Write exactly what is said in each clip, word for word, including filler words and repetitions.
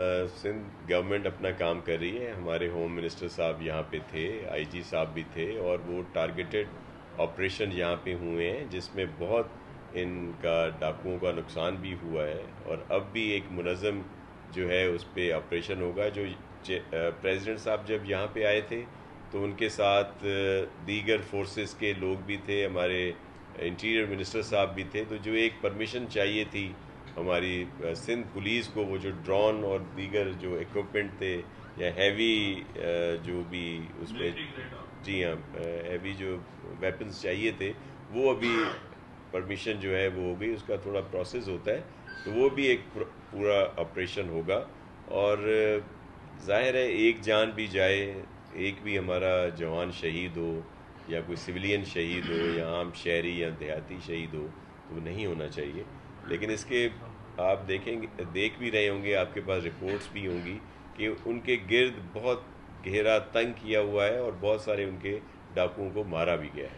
Sindh government اپنا کام کر رہی ہے. ہمارے ہوم منسٹر صاحب یہاں پہ تھے, آئی جی صاحب بھی تھے, اور وہ ٹارگیٹڈ آپریشن یہاں پہ ہوئے ہیں جس میں بہت ان کا ڈاکوؤں کا نقصان بھی ہوا ہے. اور اب بھی ایک منظم جو ہے اس پہ آپریشن ہوگا. جو پریزیڈنٹ صاحب جب یہاں پہ آئے تھے تو ان کے ساتھ دیگر فورسز کے لوگ بھی تھے, ہمارے انٹیریئر منسٹر صاحب بھی تھے. تو جو ایک پرمیشن چاہیے تھی ہماری سندھ پولیس کو, وہ جو ڈرون اور دیگر جو ایکوپمنٹ تھے یا ہیوی جو بھی اس پہ, جی ہاں, ہیوی جو ویپنز چاہیے تھے, وہ ابھی پرمیشن جو ہے وہ ہو گئی. اس کا تھوڑا پروسیس ہوتا ہے, تو وہ بھی ایک پورا آپریشن ہوگا. اور ظاہر ہے ایک جان بھی جائے, ایک بھی ہمارا جوان شہید ہو یا کوئی سویلین شہید ہو یا عام شہری یا دیہاتی شہید ہو, تو وہ نہیں ہونا چاہیے. لیکن اس کے آپ دیکھیں گے, دیکھ بھی رہے ہوں گے, آپ کے پاس رپورٹس بھی ہوں گی کہ ان کے گرد بہت گہرا تنگ کیا ہوا ہے اور بہت سارے ان کے ڈاکوؤں کو مارا بھی گیا ہے.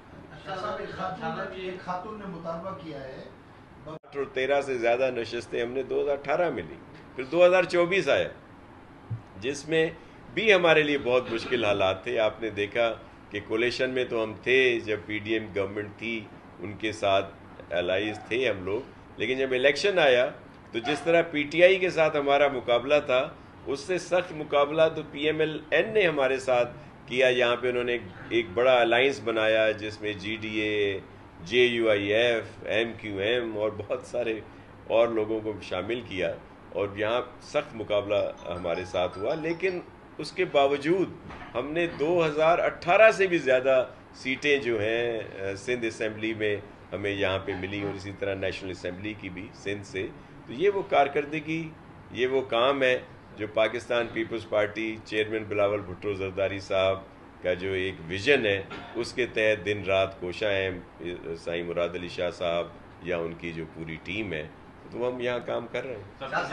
خاتون نے مطالبہ کیا ہے, تیرہ سے زیادہ نشستیں ہم نے دو ہزار اٹھارہ میں لی, پھر دو ہزار چوبیس آیا جس میں بھی ہمارے لیے بہت مشکل حالات تھے. آپ نے دیکھا کہ کولیشن میں تو ہم تھے جب پی ڈی ایم گورنمنٹ تھی, ان کے ساتھ الائز تھے ہم لوگ. لیکن جب الیکشن آیا تو جس طرح پی ٹی آئی کے ساتھ ہمارا مقابلہ تھا, اس سے سخت مقابلہ تو پی ایم ایل این نے ہمارے ساتھ کیا. یہاں پہ انہوں نے ایک بڑا الائنس بنایا جس میں G D A, J U I F, M Q M اور بہت سارے اور لوگوں کو شامل کیا, اور یہاں سخت مقابلہ ہمارے ساتھ ہوا. لیکن اس کے باوجود ہم نے دو ہزار اٹھارہ سے بھی زیادہ سیٹیں جو ہیں سندھ اسمبلی میں ہمیں یہاں پہ ملی, اور اسی طرح نیشنل اسمبلی کی بھی سندھ سے. تو یہ وہ کارکردگی, یہ وہ کام ہے جو Pakistan peoples party chairman Bilawal Bhutto Zardari صاحب کا جو ایک ویژن ہے, اس کے تحت دن رات کوشاں ہیں سائیں مراد علی شاہ صاحب یا ان کی جو پوری ٹیم ہے, تو ہم یہاں کام کر رہے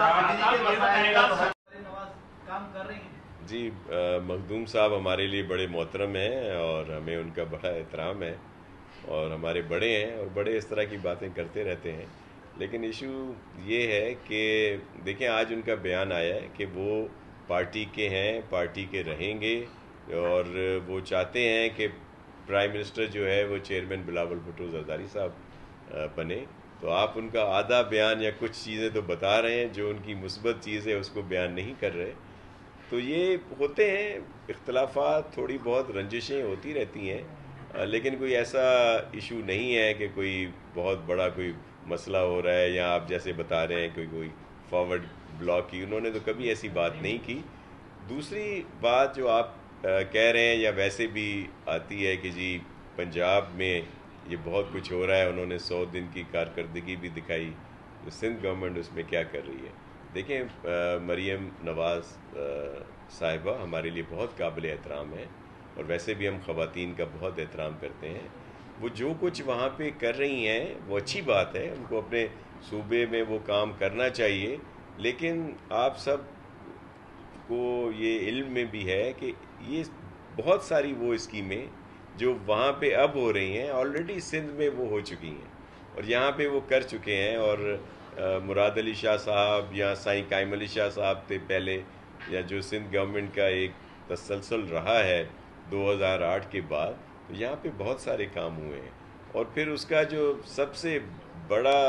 ہیں. جی, مخدوم صاحب ہمارے لیے بڑے محترم ہیں اور ہمیں ان کا بڑا احترام ہے, اور ہمارے بڑے ہیں اور بڑے اس طرح کی باتیں کرتے رہتے ہیں. لیکن ایشو یہ ہے کہ دیکھیں, آج ان کا بیان آیا ہے کہ وہ پارٹی کے ہیں, پارٹی کے رہیں گے, اور وہ چاہتے ہیں کہ پرائم منسٹر جو ہے وہ چیئرمین بلاول بھٹو زرداری صاحب بنے. تو آپ ان کا آدھا بیان یا کچھ چیزیں تو بتا رہے ہیں, جو ان کی مثبت چیز ہے اس کو بیان نہیں کر رہے. تو یہ ہوتے ہیں اختلافات, تھوڑی بہت رنجشیں ہوتی رہتی ہیں, لیکن کوئی ایسا ایشو نہیں ہے کہ کوئی بہت بڑا کوئی مسئلہ ہو رہا ہے, یا آپ جیسے بتا رہے ہیں کوئی کوئی فارورڈ بلاک کی. انہوں نے تو کبھی ایسی بات نہیں کی. دوسری بات جو آپ کہہ رہے ہیں یا ویسے بھی آتی ہے کہ جی پنجاب میں یہ بہت کچھ ہو رہا ہے, انہوں نے سو دن کی کارکردگی بھی دکھائی, تو سندھ گورنمنٹ اس میں کیا کر رہی ہے. دیکھیں, مریم نواز صاحبہ ہمارے لیے بہت قابل احترام ہے, اور ویسے بھی ہم خواتین کا بہت احترام کرتے ہیں. وہ جو کچھ وہاں پہ کر رہی ہیں وہ اچھی بات ہے, ان کو اپنے صوبے میں وہ کام کرنا چاہیے. لیکن آپ سب کو یہ علم میں بھی ہے کہ یہ بہت ساری وہ اسکیمیں جو وہاں پہ اب ہو رہی ہیں آلریڈی سندھ میں وہ ہو چکی ہیں, اور یہاں پہ وہ کر چکے ہیں. اور مراد علی شاہ صاحب یا سائیں قائم علی شاہ صاحب تھے پہلے, یا جو سندھ گورنمنٹ کا ایک تسلسل رہا ہے دو ہزار آٹھ کے بعد, تو یہاں پہ بہت سارے کام ہوئے ہیں. اور پھر اس کا جو سب سے بڑا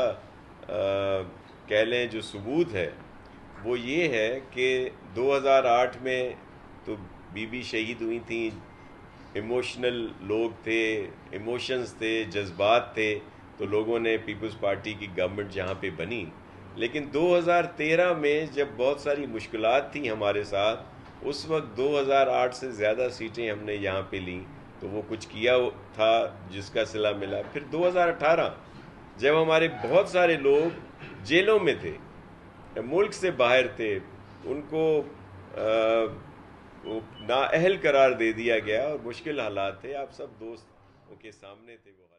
کہہ لیں جو ثبوت ہے وہ یہ ہے کہ دو ہزار آٹھ میں تو بی بی شہید ہوئی تھیں, ایموشنل لوگ تھے, ایموشنز تھے, جذبات تھے, تو لوگوں نے پیپلز پارٹی کی گورنمنٹ جہاں پہ بنی. لیکن دو ہزار تیرہ میں جب بہت ساری مشکلات تھیں ہمارے ساتھ, اس وقت دو ہزار آٹھ سے زیادہ سیٹیں ہم نے یہاں پہ لیں, تو وہ کچھ کیا تھا جس کا صلہ ملا. پھر دو ہزار اٹھارہ جب ہمارے بہت سارے لوگ جیلوں میں تھے, ملک سے باہر تھے, ان کو نااہل قرار دے دیا گیا, اور مشکل حالات تھے, آپ سب دوستوں کے سامنے تھے وہ حالات.